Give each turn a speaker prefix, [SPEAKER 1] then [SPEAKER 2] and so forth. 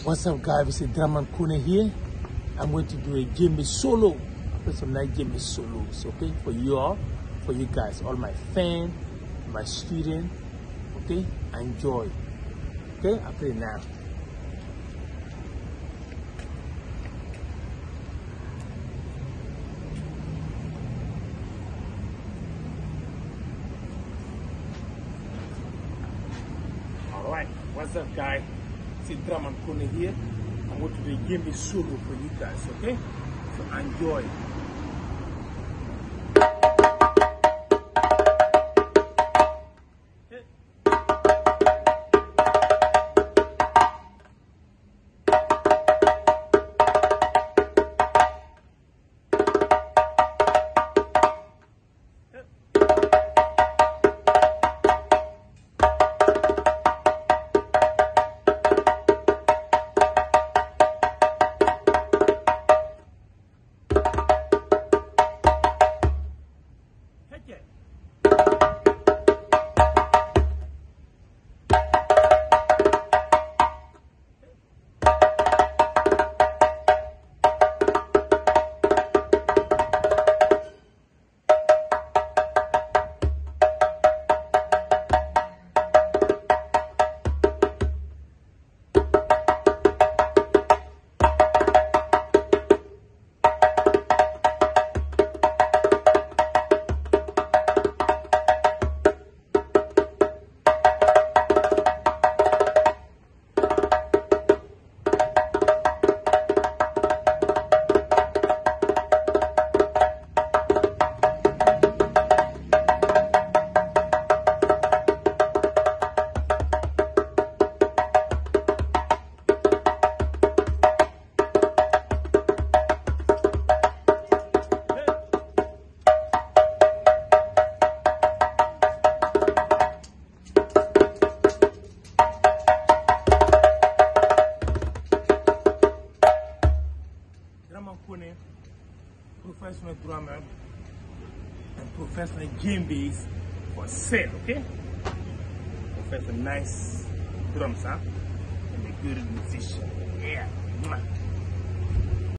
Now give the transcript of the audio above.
[SPEAKER 1] What's up, guys? It's Dramane Kone here. I'm going to do a Djembe solo. Play some nice Djembe solos, okay? For you all, for you guys, all my fans, my students, okay? Enjoy. Okay, I play now. Alright, what's up, guys? It's Dramane Kone here. I'm going to do a Djembe solo for you guys, okay? So enjoy. Dramane Kone, professional drummer and professional Djembes for sale, okay? Professional nice drums, huh? And a good musician. Yeah.